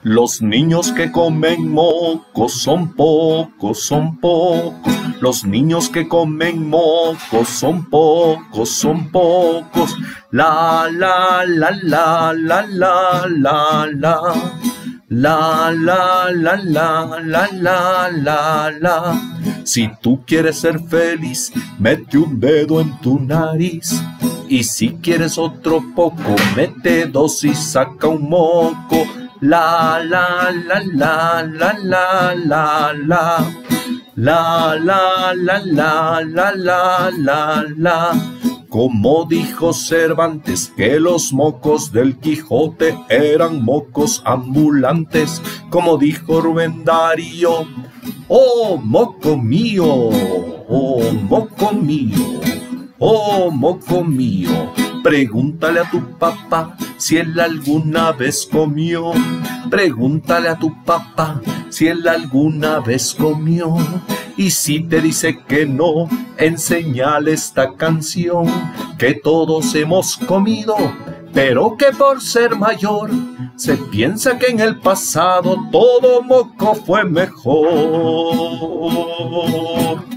Los niños que comen mocos son pocos, son pocos. Los niños que comen mocos son pocos, son pocos. La, la, la, la, la, la, la, la. La, la, la, la, la, la, la, la. Si tú quieres ser feliz, mete un dedo en tu nariz. Y si quieres otro poco, mete dos y saca un moco. La, la, la, la, la, la, la, la. La, la, la, la, la, la, la, la. Como dijo Cervantes, que los mocos del Quijote eran mocos ambulantes. Como dijo Rubén Darío, ¡oh, moco mío! ¡Oh, moco mío! ¡Oh, moco mío! Pregúntale a tu papá si él alguna vez comió. Pregúntale a tu papá si él alguna vez comió. Y si te dice que no, enséñale esta canción que todos hemos comido, pero que por ser mayor se piensa que en el pasado todo moco fue mejor.